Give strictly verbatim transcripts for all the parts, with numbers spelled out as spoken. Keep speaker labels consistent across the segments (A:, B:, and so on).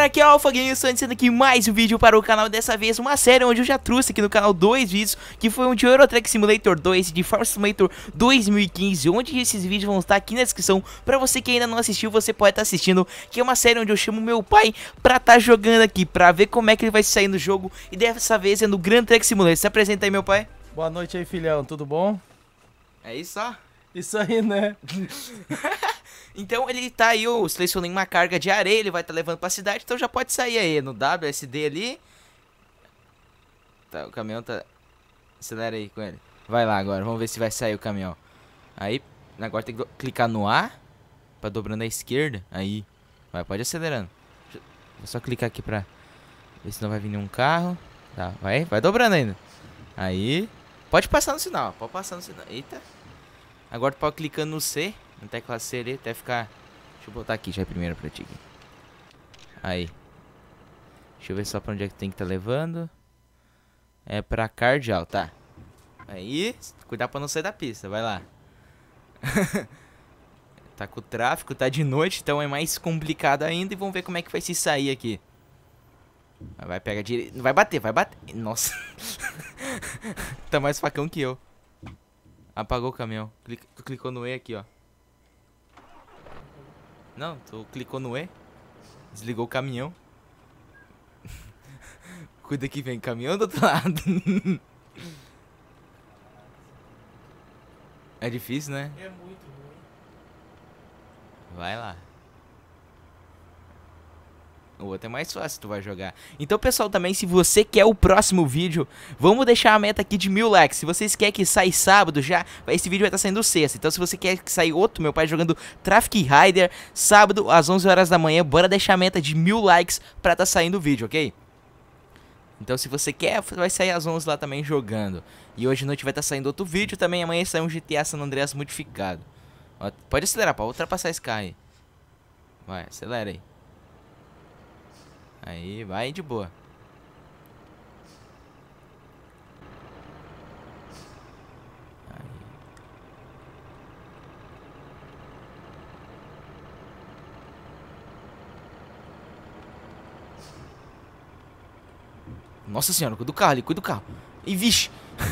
A: aqui é o Alphaguinho, estou iniciando aqui mais um vídeo para o canal. Dessa vez uma série onde eu já trouxe aqui no canal dois vídeos, que foi um de Euro Truck Simulator dois e de Farm Simulator dois mil e quinze, onde esses vídeos vão estar aqui na descrição. Para você que ainda não assistiu, você pode estar assistindo, que é uma série onde eu chamo meu pai para estar jogando aqui, para ver como é que ele vai sair no jogo. E dessa vez é no Grand Truck Simulator. Se apresenta aí, meu pai.
B: Boa noite aí, filhão, tudo bom?
A: É isso, ó.
B: Isso aí, né?
A: Então ele tá aí, eu selecionei uma carga de areia, ele vai estar tá levando pra cidade, então já pode sair aí no W S D ali. Tá, o caminhão tá... Acelera aí com ele. Vai lá agora, vamos ver se vai sair o caminhão. Aí, agora tem que clicar no A, pra dobrando à esquerda, aí. Vai, pode ir acelerando. Vou só clicar aqui pra ver se não vai vir nenhum carro. Tá, vai, vai dobrando ainda. Aí, pode passar no sinal, pode passar no sinal. Eita. Agora tu pode clicando no C, na tecla C ali, até ficar... Deixa eu botar aqui já primeiro pra ti. Aí. Deixa eu ver só pra onde é que tem que tá levando. É pra Cardial, tá. Aí, cuidar pra não sair da pista, vai lá. Tá com o tráfego, tá de noite, então é mais complicado ainda. E vamos ver como é que vai se sair aqui. Vai pegar direito, vai bater, vai bater. Nossa. Tá mais facão que eu. Apagou o caminhão. Clic, tu clicou no E aqui, ó. Não, tu clicou no E. Desligou o caminhão. Cuida que vem caminhão do outro lado. É difícil, né?
B: É muito ruim.
A: Vai lá. O outro é mais fácil, tu vai jogar. Então, pessoal, também, se você quer o próximo vídeo, vamos deixar a meta aqui de mil likes. Se vocês querem que saia sábado já, esse vídeo vai estar saindo sexta. Então, se você quer que saia outro, meu pai jogando Traffic Rider, sábado às onze horas da manhã, bora deixar a meta de mil likes pra estar saindo o vídeo, ok? Então, se você quer, vai sair às onze lá também jogando. E hoje à noite vai estar saindo outro vídeo também. Amanhã sai um G T A San Andreas modificado. Ó, pode acelerar pra ultrapassar esse carro aí. Vai, acelera aí. Aí, vai de boa. Aí. Nossa senhora, cuida do carro ali, cuida do carro. E vixe.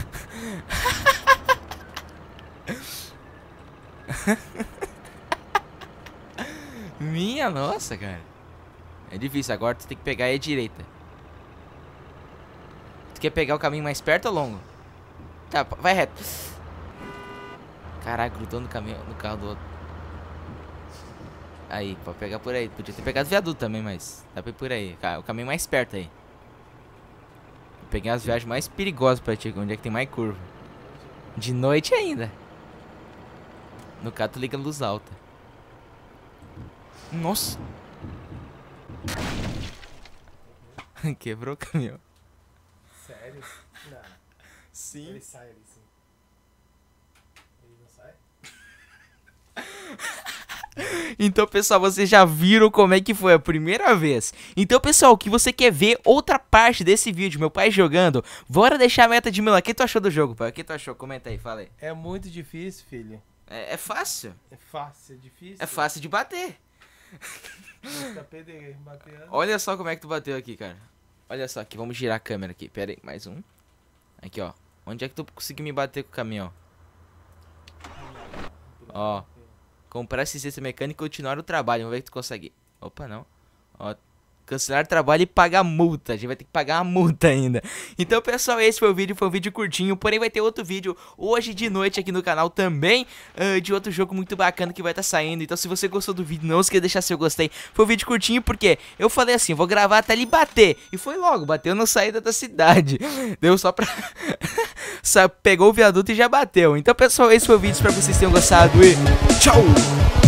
A: Minha nossa, cara. É difícil, agora tu tem que pegar aí a direita. Tu quer pegar o caminho mais perto ou longo? Tá, vai reto. Caraca, grudou no caminho, no carro do outro. Aí, pode pegar por aí. Podia ter pegado viaduto também, mas dá pra ir por aí. O caminho mais perto aí. Vou pegar as viagens mais perigosas pra ti, onde é que tem mais curva. De noite ainda. No caso, tu liga a luz alta. Nossa. Quebrou o caminhão.
B: Sério? Não.
A: Sim.
B: Ele sai ali, sim. Ele não sai?
A: Então, pessoal, vocês já viram como é que foi a primeira vez. Então, pessoal, que você quer ver outra parte desse vídeo, meu pai jogando, bora deixar a meta de mil. O que tu achou do jogo, pai? O que tu achou? Comenta aí, fala aí.
B: É muito difícil, filho.
A: É, é fácil.
B: É fácil, é difícil.
A: É fácil de bater.
B: Tá pedreiro, batendo.
A: Olha só como é que tu bateu aqui, cara. Olha só aqui, vamos girar a câmera aqui. Pera aí, mais um. Aqui, ó. Onde é que tu conseguiu me bater com o caminhão? Ó. Comprar assistência mecânica e continuar o trabalho. Vamos ver se tu consegue. Opa, não. Ó. Cancelar o trabalho e pagar multa. A gente vai ter que pagar a multa ainda. Então, pessoal, esse foi o vídeo. Foi um vídeo curtinho. Porém, vai ter outro vídeo hoje de noite aqui no canal também. Uh, de outro jogo muito bacana que vai estar tá saindo. Então, se você gostou do vídeo, não esqueça de deixar seu gostei. Foi um vídeo curtinho porque eu falei assim, vou gravar até ele bater. E foi logo. Bateu na saída da cidade. Deu só pra... só pegou o viaduto e já bateu. Então, pessoal, esse foi o vídeo. Espero que vocês tenham gostado. E tchau!